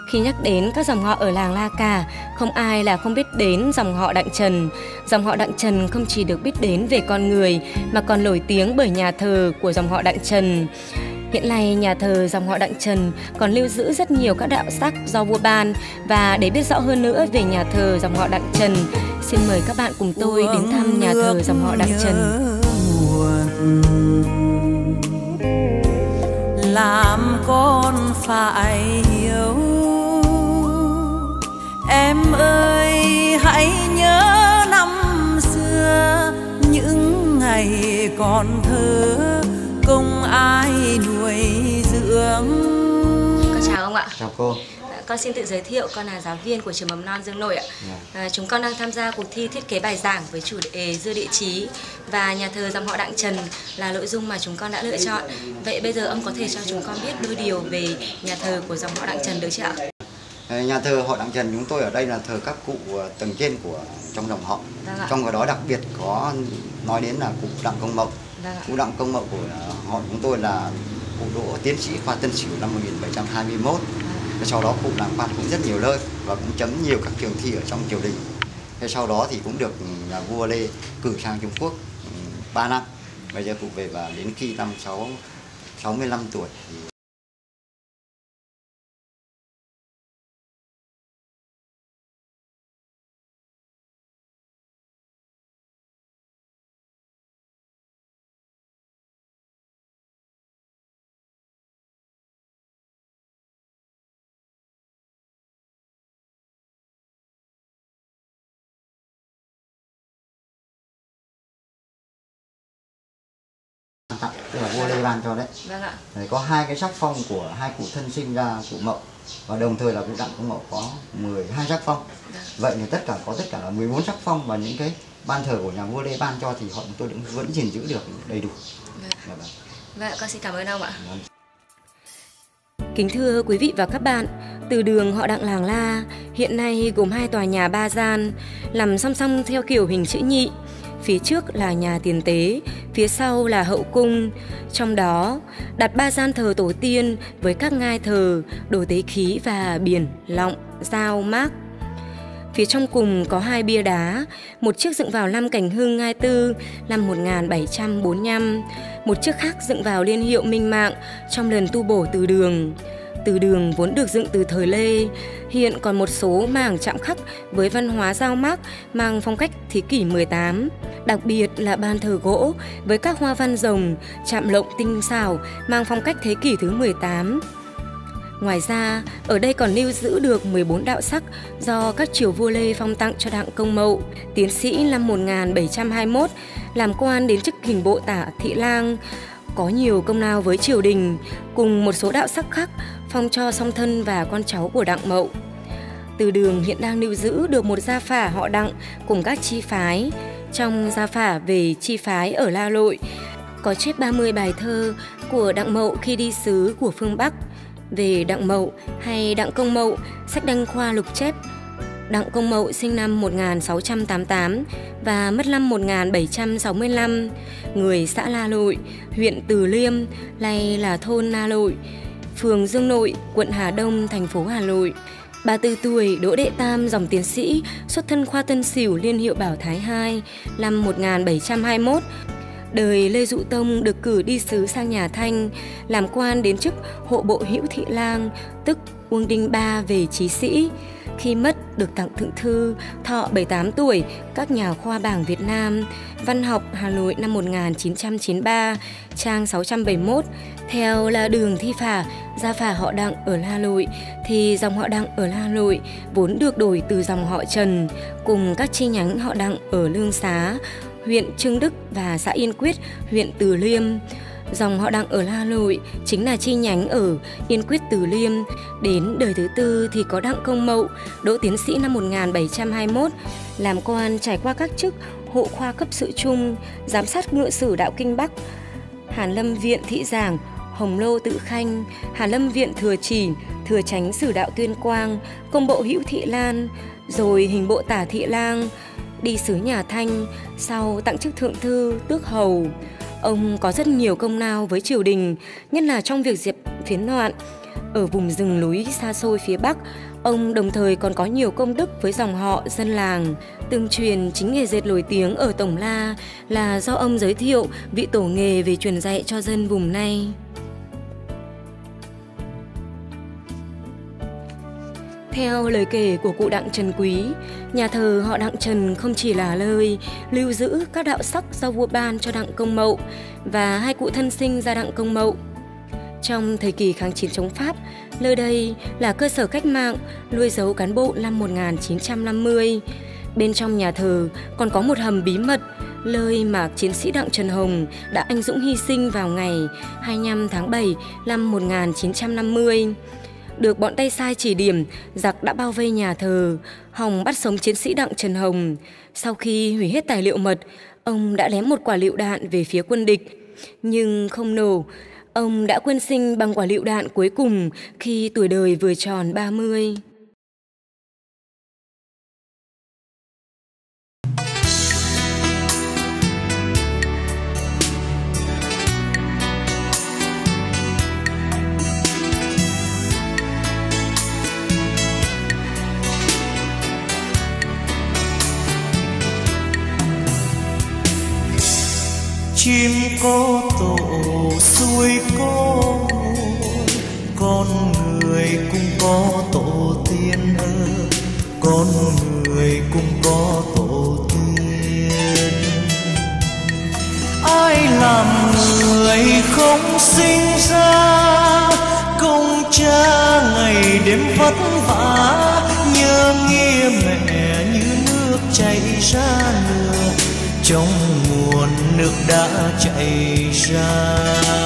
Khi nhắc đến các dòng họ ở làng La Cả, không ai là không biết đến dòng họ Đặng Trần. Dòng họ Đặng Trần không chỉ được biết đến về con người mà còn nổi tiếng bởi nhà thờ của dòng họ Đặng Trần. Hiện nay, nhà thờ dòng họ Đặng Trần còn lưu giữ rất nhiều các đạo sắc do vua ban. Và để biết rõ hơn nữa về nhà thờ dòng họ Đặng Trần, xin mời các bạn cùng tôi đến thăm nhà thờ dòng họ Đặng Trần. Làm con phải hiểu, em ơi hãy nhớ năm xưa những ngày còn thơ không ai nuôi dưỡng. Con chào ông ạ. Chào cô. Con xin tự giới thiệu, con là giáo viên của trường mầm non Dương Nội ạ. Chúng con đang tham gia cuộc thi thiết kế bài giảng với chủ đề dưa địa chí, và nhà thờ dòng họ Đặng Trần là nội dung mà chúng con đã lựa chọn. Vậy bây giờ ông có thể cho chúng con biết đôi điều về nhà thờ của dòng họ Đặng Trần được chưa ạ? Nhà thờ họ Đặng Trần chúng tôi ở đây là thờ các cụ tầng trên của trong dòng họ. Trong đó đặc biệt có nói đến là cụ Đặng Công Mậu. Cụ Đặng Công Mậu của họ chúng tôi là cụ đỗ tiến sĩ khoa Tân Sửu năm 1721. Sau đó cụ làm quan cũng rất nhiều nơi và cũng chấm nhiều các trường thi ở trong triều đình. Sau đó thì cũng được nhà vua Lê cử sang Trung Quốc 3 năm. Bây giờ cụ về và đến khi năm 65 tuổi thì tức là vua Lê ban cho đấy. Vâng ạ. Đấy, có 2 cái sắc phong của 2 cụ thân sinh ra cụ Mậu, và đồng thời là cụ Đặng Công Mậu có 12 sắc phong. Vậy thì tất cả là 14 sắc phong, và những cái ban thờ của nhà vua Lê ban cho thì họ chúng tôi vẫn gìn giữ được đầy đủ. Vâng, con xin cảm ơn ông ạ. Kính thưa quý vị và các bạn, từ đường họ Đặng làng La hiện nay gồm 2 tòa nhà 3 gian nằm song song theo kiểu hình chữ nhị. Phía trước là nhà tiền tế, phía sau là hậu cung. Trong đó đặt 3 gian thờ tổ tiên với các ngai thờ, đồ tế khí và biển, lọng, dao, mác. Phía trong cùng có 2 bia đá, một chiếc dựng vào năm Cảnh Hưng Ngai Tư năm 1745, một chiếc khác dựng vào niên hiệu Minh Mạng trong lần tu bổ từ đường. Từ đường vốn được dựng từ thời Lê, hiện còn một số mảng chạm khắc với văn hóa dao mác mang phong cách thế kỷ 18. Đặc biệt là ban thờ gỗ với các hoa văn rồng, chạm lộng tinh xảo mang phong cách thế kỷ thứ 18. Ngoài ra, ở đây còn lưu giữ được 14 đạo sắc do các triều vua Lê phong tặng cho Đặng Công Mậu, tiến sĩ năm 1721, làm quan đến chức hình bộ tả thị lang, có nhiều công lao với triều đình, cùng một số đạo sắc khác phong cho song thân và con cháu của Đặng Mậu. Từ đường hiện đang lưu giữ được một gia phả họ Đặng cùng các chi phái. Trong gia phả về chi phái ở La Lội có chép 30 bài thơ của Đặng Mậu khi đi sứ của phương Bắc. Về Đặng Mậu hay Đặng Công Mậu, sách Đăng Khoa lục chép Đặng Công Mậu sinh năm 1688 và mất năm 1765, người xã La Lội, huyện Từ Liêm, nay là thôn La Lội, phường Dương Nội, quận Hà Đông, thành phố Hà Nội. 34 tuổi, đỗ đệ tam, dòng tiến sĩ, xuất thân khoa Tân Sửu, niên hiệu Bảo Thái II, năm 1721. Đời Lê Dụ Tông được cử đi sứ sang nhà Thanh, làm quan đến chức hộ bộ hữu thị lang, tức Uông Đinh Ba về trí sĩ. Khi mất được tặng thượng thư, thọ 78 tuổi, các nhà khoa bảng Việt Nam, Văn học Hà Nội năm 1993, trang 671. Theo là đường thi phả, gia phả họ Đặng ở La Lội, thì dòng họ Đặng ở La Lội vốn được đổi từ dòng họ Trần, cùng các chi nhánh họ Đặng ở Lương Xá, huyện Trương Đức và xã Yên Quyết, huyện Từ Liêm. Dòng họ Đặng ở La Lội chính là chi nhánh ở Yên Quyết, Từ Liêm. Đến đời thứ 4 thì có Đặng Công Mậu, đỗ tiến sĩ năm 1721, làm quan trải qua các chức hộ khoa cấp sự trung, giám sát ngự sử đạo Kinh Bắc, Hàn Lâm Viện thị giảng, Hồng Lô Tự Khanh, Hàn Lâm Viện thừa chỉ, thừa chánh sử đạo Tuyên Quang, công bộ hữu thị Lan, rồi hình bộ tả thị lang, đi sứ nhà Thanh, sau tặng chức thượng thư, tước hầu. Ông có rất nhiều công lao với triều đình, nhất là trong việc diệt phiến loạn. Ở vùng rừng núi xa xôi phía Bắc, ông đồng thời còn có nhiều công đức với dòng họ dân làng. Tương truyền chính nghề dệt nổi tiếng ở Tổng La là do ông giới thiệu vị tổ nghề về truyền dạy cho dân vùng này. Theo lời kể của cụ Đặng Trần Quý, nhà thờ họ Đặng Trần không chỉ là nơi lưu giữ các đạo sắc do vua ban cho Đặng Công Mậu và hai cụ thân sinh ra Đặng Công Mậu. Trong thời kỳ kháng chiến chống Pháp, nơi đây là cơ sở cách mạng, nuôi giấu cán bộ năm 1950. Bên trong nhà thờ còn có một hầm bí mật, nơi mà chiến sĩ Đặng Trần Hồng đã anh dũng hy sinh vào ngày 25 tháng 7 năm 1950. Được bọn tay sai chỉ điểm, giặc đã bao vây nhà thờ. Hồng bắt sống chiến sĩ Đặng Trần Hồng. Sau khi hủy hết tài liệu mật, ông đã ném một quả lựu đạn về phía quân địch, nhưng không nổ. Ông đã quyên sinh bằng quả lựu đạn cuối cùng khi tuổi đời vừa tròn 30. Chim có tổ, suối có nguồn, con người cũng có tổ tiên ơi, con người cũng có tổ tiên. Ai làm người không sinh ra, công cha ngày đêm vất vả, nhớ nghĩa mẹ như nước chảy ra nửa, trong nguồn nước đã chảy ra.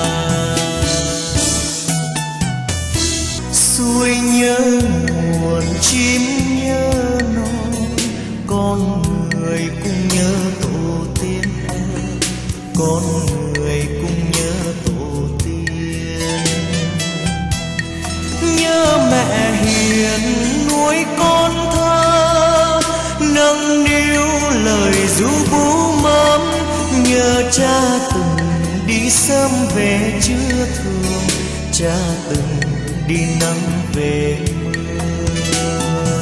Suối nhớ nguồn, chim nhớ nôi, con người cũng nhớ tổ tiên ơi, con người cũng nhớ tổ tiên. Nhớ mẹ hiền nuôi con thơ, nâng niu lời ru bú mớm, nhớ cha từng đi sớm về trưa thường, cha từng đi nắng về mưa.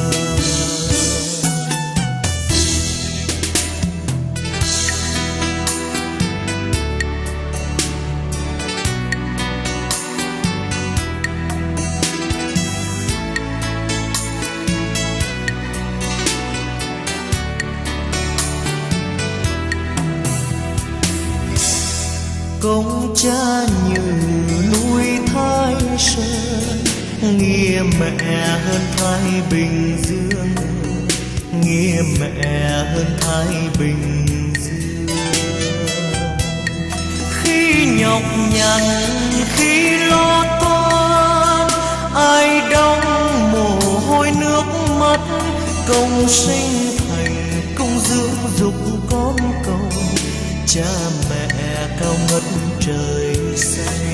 Công cha như núi Thái Sơn, nghĩa mẹ hơn Thái Bình Dương, nghĩa mẹ hơn Thái Bình Dương. Khi nhọc nhằn, khi lo toan, ai đong mồ hôi nước mắt, công sinh thành công dưỡng dục con cầu, cha mẹ cao ngất trời xanh.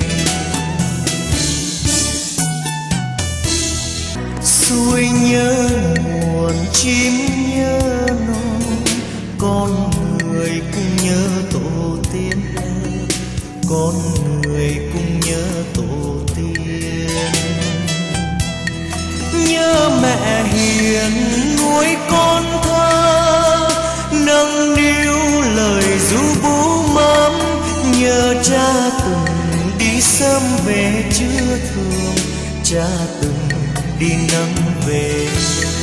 Suối nhớ nguồn, chim nhớ nôi, con người cũng nhớ tổ tiên ơi, con người cũng nhớ tổ tiên. Nhớ mẹ hiền nuôi con thơ, nâng niu lời ru bú mớm, nhớ cha từng đi sớm về trưa thường, cha từng đi nắng về.